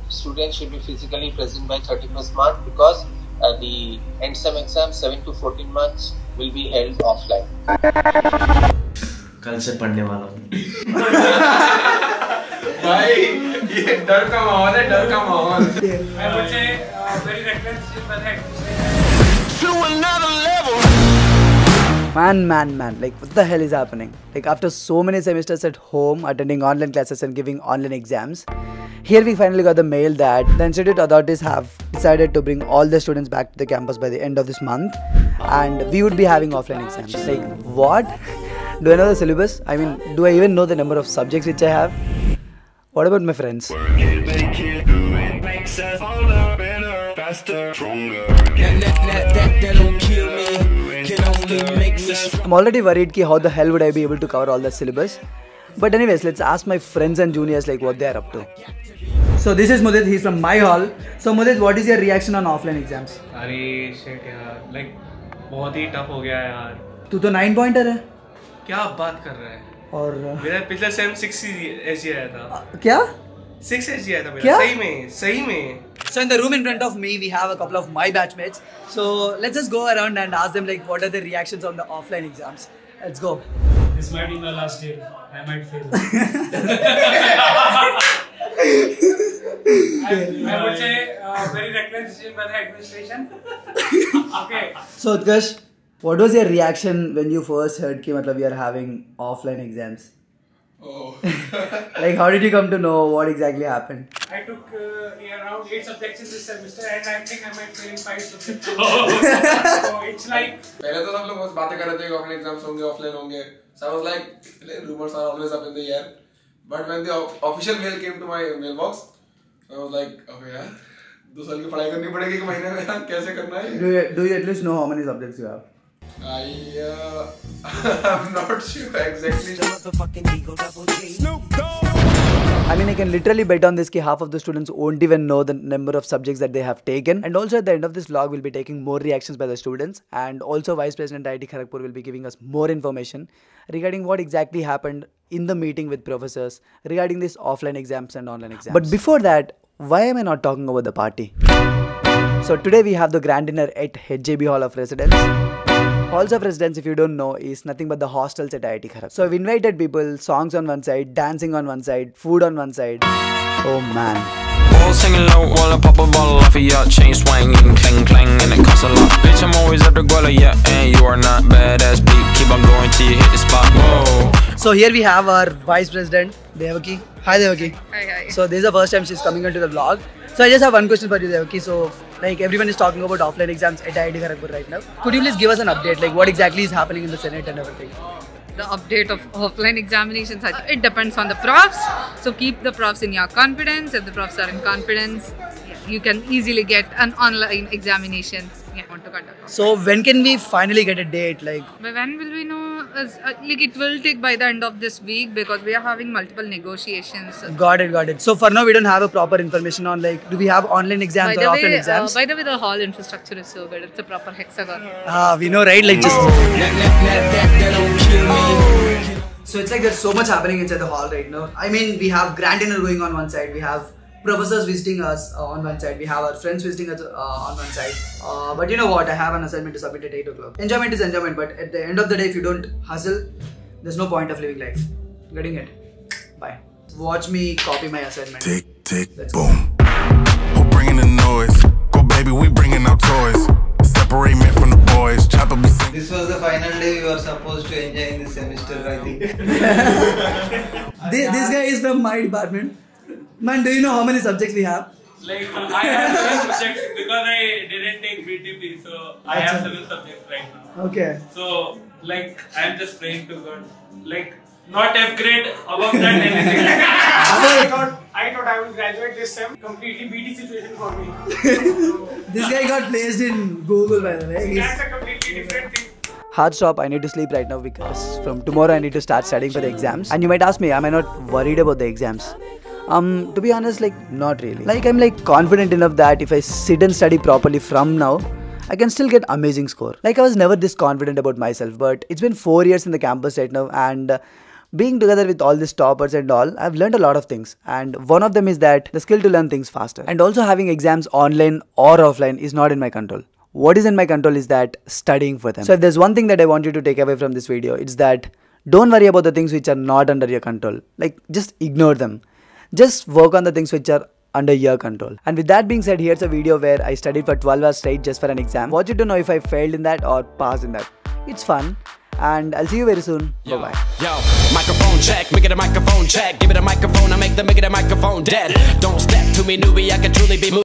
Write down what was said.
students should be physically present by 31st March because the end sem exam 7 to 14 months will be held offline. कल से पढ़ने वाला हूँ। भाई ये डर का माहौल है, डर का माहौल। I would say very reckless decision by the administration. To another level. Man, like what the hell is happening? Like after so many semesters at home, attending online classes and giving online exams, here we finally got the mail that the institute authorities have decided to bring all the students back to the campus by the end of this month and we would be having offline exams. Like what? Do I know the syllabus? I mean, do I even know the number of subjects which I have? What about my friends? I'm already worried ki how the hell would I be able to cover all the syllabus. But anyways, let's ask my friends and juniors like what they are up to. So this is Mudit, he's from my hall. So Mudit, what is your reaction on offline exams? अरे shit यार, like बहुत ही tough हो गया यार. तू तो 9 pointer है. क्या बात कर रहा है? और मेरा पिछला सेम 6 SG आया था. क्या? 6 SG आया था मेरा. सही में. So in the room in front of me, we have a couple of my batchmates. So let's just go around and ask them like what are their reactions on the offline exams. Let's go. This might be my last day. I might fail. I would say very reckless decision by the administration. Okay. So Utkarsh, what was your reaction when you first heard कि मतलब we are having offline exams? Oh. Like how did you come to know what exactly happened? I took around 8 subjects in this semester and I think I might fail in 5 subjects. So it's like. पहले तो सब लोग बस बातें कर रहे थे कि ऑफलाइन एग्जाम्स होंगे, ऑफलाइन होंगे. So I was like, rumors are always up in the air. But when the official mail came to my mailbox, I was like, okay यार, 2 साल की पढ़ाई करनी पड़ेगी कि महीने में यार कैसे करना है? Do you at least know how many subjects you have? I'm not sure exactly. I mean, I can literally bet on this that half of the students won't even know the number of subjects that they have taken. And also at the end of this vlog, we'll be taking more reactions by the students. And also Vice President IIT Kharagpur will be giving us more information regarding what exactly happened in the meeting with professors regarding these offline exams and online exams. But before that, why am I not talking about the party? So today we have the grand dinner at HJB Hall of Residence. Halls of Residence, if you don't know, is nothing but the hostels at IIT Kharagpur. So I've invited people, songs on one side, dancing on one side, food on one side. Oh man. All singing low while I pop a bottle off of your chain swinging, clang clang, and it costs a lot. Bitch, I'm always at the guala, yeah, and you are not badass beat. Keep on going till you hit the spot. Whoa. So here we have our Vice President, Devaki. Hi Devaki. Hi. So this is the first time she's coming into the vlog. So I just have one question for you Devaki. So like everyone is talking about offline exams at IIT Kharagpur right now. Could you please give us an update, like what exactly is happening in the Senate and everything? The update of offline examinations, it depends on the profs. So keep the profs in your confidence. If the profs are in confidence, you can easily get an online examination. Want to conduct. So when can we finally get a date? Like by when will we know? Like it will take by the end of this week because we are having multiple negotiations. Got it. So for now we don't have a proper information on like do we have online exams or offline exams? By the way, the hall infrastructure is so good. It's a proper hexagon. We know, right? Like just. So it's like there's so much happening inside the hall right now. I mean, we have grand dinner going on one side. We have professors visiting us on one side. We have our friends visiting us on one side. But you know what? I have an assignment to submit at 8 o'clock. Enjoyment is enjoyment, but at the end of the day, if you don't hustle, there's no point of living life. Getting it? Bye. Watch me copy my assignment. Tick, tick, boom. Who bringing the noise? Go baby, we bringing our toys. Separate men from the boys. Chopper be singing. This was the final day we were supposed to enjoy in this semester, I think. This guy is from my department. Man, do you know how many subjects we have? Like, I have 7 subjects because I didn't take BTP, so I have 7 subjects right now. Okay. So, like, I'm just praying to God. Like, not F grade, above that anything. I thought I would graduate this sem. Completely BT situation for me. This guy got placed in Google, by the way. That's a completely different thing. Hard stop, I need to sleep right now because from tomorrow I need to start studying for the exams. And you might ask me, am I not worried about the exams? To be honest, like not really. Like I'm like confident enough that if I sit and study properly from now, I can still get amazing score. Like I was never this confident about myself, but it's been 4 years in the campus right now and being together with all these toppers and all, I've learned a lot of things, and one of them is that the skill to learn things faster. And also having exams online or offline is not in my control. What is in my control is that studying for them. So if there's one thing that I want you to take away from this video, it's that don't worry about the things which are not under your control. Like, just ignore them. Just work on the things which are under your control. And with that being said, here's a video where I studied for 12 hours straight just for an exam. Want you to know if I failed in that or passed in that. It's fun. And I'll see you very soon. Bye bye. Yo, microphone check, make it a microphone check. Give it a microphone, I make the microphone dead. Don't step to me, newbie, I can truly be moved.